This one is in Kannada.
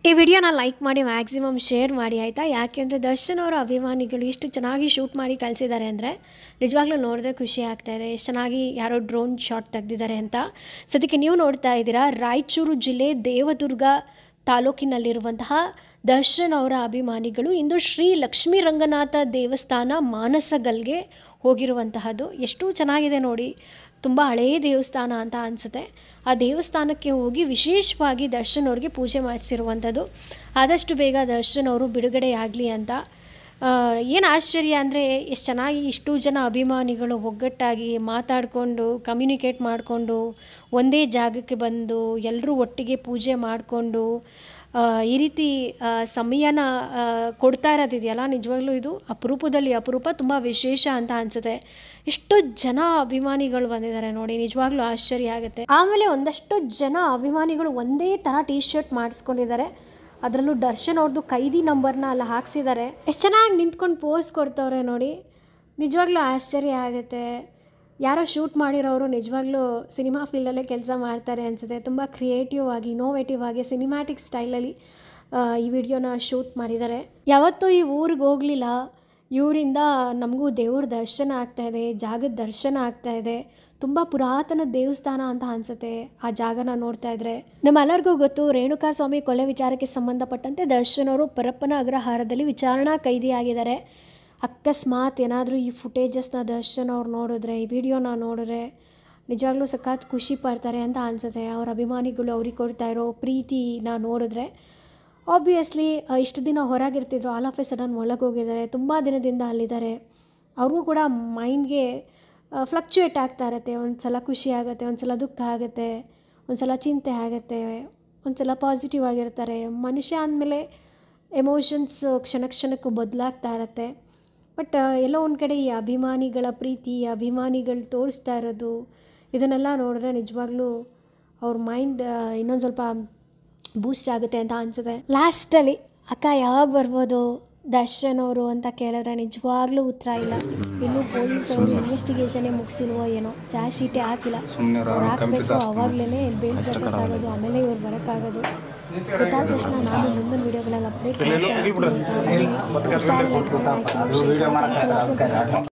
ಈ ವಿಡಿಯೋನ ಲೈಕ್ ಮಾಡಿ ಮ್ಯಾಕ್ಸಿಮಮ್ ಶೇರ್ ಮಾಡಿ ಆಯಿತಾ. ಯಾಕೆಂದರೆ ದರ್ಶನ್ ಅವರ ಅಭಿಮಾನಿಗಳು ಎಷ್ಟು ಚೆನ್ನಾಗಿ ಶೂಟ್ ಮಾಡಿ ಕಳಿಸಿದ್ದಾರೆ ಅಂದರೆ ನಿಜವಾಗ್ಲೂ ನೋಡಿದ್ರೆ ಖುಷಿ ಆಗ್ತಾಯಿದೆ. ಎಷ್ಟು ಚೆನ್ನಾಗಿ ಯಾರೋ ಡ್ರೋನ್ ಶಾಟ್ ತೆಗೆದಿದ್ದಾರೆ ಅಂತ. ಸದ್ಯಕ್ಕೆ ನೀವು ನೋಡ್ತಾ ಇದ್ದೀರಾ ರಾಯಚೂರು ಜಿಲ್ಲೆ ದೇವದುರ್ಗ ತಾಲೂಕಿನಲ್ಲಿರುವಂತಹ ದರ್ಶನ್ ಅವರ ಅಭಿಮಾನಿಗಳು ಇಂದು ಶ್ರೀ ಲಕ್ಷ್ಮೀ ರಂಗನಾಥ ದೇವಸ್ಥಾನ ಮಾನಸಗಲ್ಗೆ ಹೋಗಿರುವಂತಹದ್ದು. ಎಷ್ಟು ಚೆನ್ನಾಗಿದೆ ನೋಡಿ, ತುಂಬ ಹಳೆಯ ದೇವಸ್ಥಾನ ಅಂತ ಅನಿಸುತ್ತೆ. ಆ ದೇವಸ್ಥಾನಕ್ಕೆ ಹೋಗಿ ವಿಶೇಷವಾಗಿ ದರ್ಶನ್ ಅವ್ರಿಗೆ ಪೂಜೆ ಮಾಡಿಸಿರುವಂಥದ್ದು. ಆದಷ್ಟು ಬೇಗ ದರ್ಶನ್ ಅವರು ಬಿಡುಗಡೆ ಆಗಲಿ ಅಂತ. ಏನು ಆಶ್ಚರ್ಯ ಅಂದರೆ ಎಷ್ಟು ಚೆನ್ನಾಗಿ ಇಷ್ಟು ಜನ ಅಭಿಮಾನಿಗಳು ಒಗ್ಗಟ್ಟಾಗಿ ಮಾತಾಡಿಕೊಂಡು ಕಮ್ಯುನಿಕೇಟ್ ಮಾಡಿಕೊಂಡು ಒಂದೇ ಜಾಗಕ್ಕೆ ಬಂದು ಎಲ್ಲರೂ ಒಟ್ಟಿಗೆ ಪೂಜೆ ಮಾಡಿಕೊಂಡು ಈ ರೀತಿ ಸಮಯನ ಕೊಡ್ತಾ ಇರೋದಿದೆಯಲ್ಲ, ನಿಜವಾಗ್ಲೂ ಇದು ಅಪರೂಪದಲ್ಲಿ ಅಪರೂಪ, ತುಂಬ ವಿಶೇಷ ಅಂತ ಅನಿಸುತ್ತೆ. ಎಷ್ಟು ಜನ ಅಭಿಮಾನಿಗಳು ಬಂದಿದ್ದಾರೆ ನೋಡಿ, ನಿಜವಾಗ್ಲೂ ಆಶ್ಚರ್ಯ ಆಗುತ್ತೆ. ಆಮೇಲೆ ಒಂದಷ್ಟು ಜನ ಅಭಿಮಾನಿಗಳು ಒಂದೇ ಥರ ಟಿ ಶರ್ಟ್ ಮಾಡಿಸ್ಕೊಂಡಿದ್ದಾರೆ. ಅದರಲ್ಲೂ ದರ್ಶನ್ ಅವ್ರದ್ದು ಕೈದಿ ನಂಬರ್ನ ಅಲ್ಲಿ ಹಾಕ್ಸಿದ್ದಾರೆ. ಎಷ್ಟು ಚೆನ್ನಾಗಿ ನಿಂತ್ಕೊಂಡು ಪೋಸ್ ಕೊಡ್ತವ್ರೆ ನೋಡಿ, ನಿಜವಾಗ್ಲೂ ಆಶ್ಚರ್ಯ ಆಗುತ್ತೆ. ಯಾರೋ ಶೂಟ್ ಮಾಡಿರೋರು ನಿಜವಾಗ್ಲೂ ಸಿನಿಮಾ ಫೀಲ್ಡಲ್ಲೇ ಕೆಲಸ ಮಾಡ್ತಾರೆ ಅನಿಸುತ್ತೆ. ತುಂಬ ಕ್ರಿಯೇಟಿವ್ ಆಗಿ ಇನೋವೇಟಿವ್ ಆಗಿ ಸಿನಿಮ್ಯಾಟಿಕ್ ಸ್ಟೈಲಲ್ಲಿ ಈ ವಿಡಿಯೋನ ಶೂಟ್ ಮಾಡಿದ್ದಾರೆ. ಯಾವತ್ತೂ ಈ ಊರಿಗೆ ಹೋಗಲಿಲ್ಲ, ಇವರಿಂದ ನಮಗೂ ದೇವ್ರ ದರ್ಶನ ಆಗ್ತಾಯಿದೆ, ಜಾಗದ ದರ್ಶನ ಆಗ್ತಾಯಿದೆ. ತುಂಬ ಪುರಾತನ ದೇವಸ್ಥಾನ ಅಂತ ಅನಿಸುತ್ತೆ ಆ ಜಾಗನ ನೋಡ್ತಾ ಇದ್ರೆ. ನಮ್ಮೆಲ್ಲರಿಗೂ ಗೊತ್ತು, ರೇಣುಕಾಸ್ವಾಮಿ ಕೊಲೆ ವಿಚಾರಕ್ಕೆ ಸಂಬಂಧಪಟ್ಟಂತೆ ದರ್ಶನ್ ಅವರು ಪರಪ್ಪನ ಅಗ್ರಹಾರದಲ್ಲಿ ವಿಚಾರಣಾ ಕೈದಿಯಾಗಿದ್ದಾರೆ. ಅಕಸ್ಮಾತ್ ಏನಾದರೂ ಈ ಫುಟೇಜಸ್ನ ದರ್ಶನ್ ಅವ್ರು ನೋಡಿದ್ರೆ, ಈ ವಿಡಿಯೋನ ನೋಡಿದ್ರೆ ನಿಜವಾಗ್ಲೂ ಸಖತ್ ಖುಷಿ ಪಡ್ತಾರೆ ಅಂತ ಅನಿಸುತ್ತೆ. ಅವ್ರ ಅಭಿಮಾನಿಗಳು ಅವ್ರಿಗೆ ಕೊಡ್ತಾ ಇರೋ ಪ್ರೀತಿನ ನೋಡಿದ್ರೆ. ಆಬ್ವಿಯಸ್ಲಿ ಇಷ್ಟು ದಿನ ಹೊರಗಿರ್ತಿದ್ರು, ಆಲ್ ಆಫ್ ಎ ಸಡನ್ ಒಳಗೆ ಹೋಗಿದ್ದಾರೆ, ತುಂಬ ದಿನದಿಂದ ಅಲ್ಲಿದ್ದಾರೆ. ಅವ್ರಿಗೂ ಕೂಡ ಮೈಂಡ್ಗೆ ಫ್ಲಕ್ಚುಯೇಟ್ ಆಗ್ತಾ ಇರುತ್ತೆ. ಒಂದು ಸಲ ಖುಷಿ ಆಗುತ್ತೆ, ಒಂದು ಸಲ ದುಃಖ ಆಗುತ್ತೆ, ಒಂದು ಸಲ ಚಿಂತೆ ಆಗುತ್ತೆ, ಒಂದು ಸಲ ಪಾಸಿಟಿವ್ ಆಗಿರ್ತಾರೆ. ಮನುಷ್ಯ ಅಂದಮೇಲೆ ಎಮೋಷನ್ಸ್ ಕ್ಷಣ ಕ್ಷಣಕ್ಕೂ ಬದಲಾಗ್ತಾ ಇರುತ್ತೆ. ಬಟ್ ಎಲ್ಲೋ ಒಂದು ಕಡೆ ಈ ಅಭಿಮಾನಿಗಳ ಪ್ರೀತಿ, ಅಭಿಮಾನಿಗಳು ತೋರಿಸ್ತಾ ಇರೋದು, ಇದನ್ನೆಲ್ಲ ನೋಡಿದ್ರೆ ನಿಜವಾಗ್ಲೂ ಅವ್ರ ಮೈಂಡ್ ಇನ್ನೊಂದು ಸ್ವಲ್ಪ ಬೂಸ್ಟ್ ಆಗುತ್ತೆ ಅಂತ ಅನಿಸುತ್ತೆ. ಲಾಸ್ಟಲ್ಲಿ ಅಕ್ಕ ಯಾವಾಗ ಬರ್ಬೋದು ದರ್ಶನ್ ಅವರು ಅಂತ ಕೇಳಿದ್ರೆ ನಿಜವಾಗ್ಲೂ ಉತ್ತರ ಇಲ್ಲ. ಇನ್ನೂ ಪೊಲೀಸವರು ಇನ್ವೆಸ್ಟಿಗೇಷನ್ನೇ ಮುಗಿಸಿಲ್ವೋ ಏನೋ, ಚಾರ್ಜ್ ಶೀಟೇ ಹಾಕಿಲ್ಲ. ಅವ್ರು ಹಾಕಬೇಕು, ಅವಾಗಲೇ ಬೇಲ್ ಪ್ರೊಸೆಸ್ ಆಗೋದು, ಆಮೇಲೆ ಇವ್ರು ಬರೋಕ್ಕಾಗೋದು. ಗೊತ್ತಾದ ತಕ್ಷಣ ನಾನು ಮುಂದಿನ ವೀಡಿಯೋಗಳಲ್ಲಿ ಅಪ್ಡೇಟ್ ಮಾಡ್ತೀನಿ.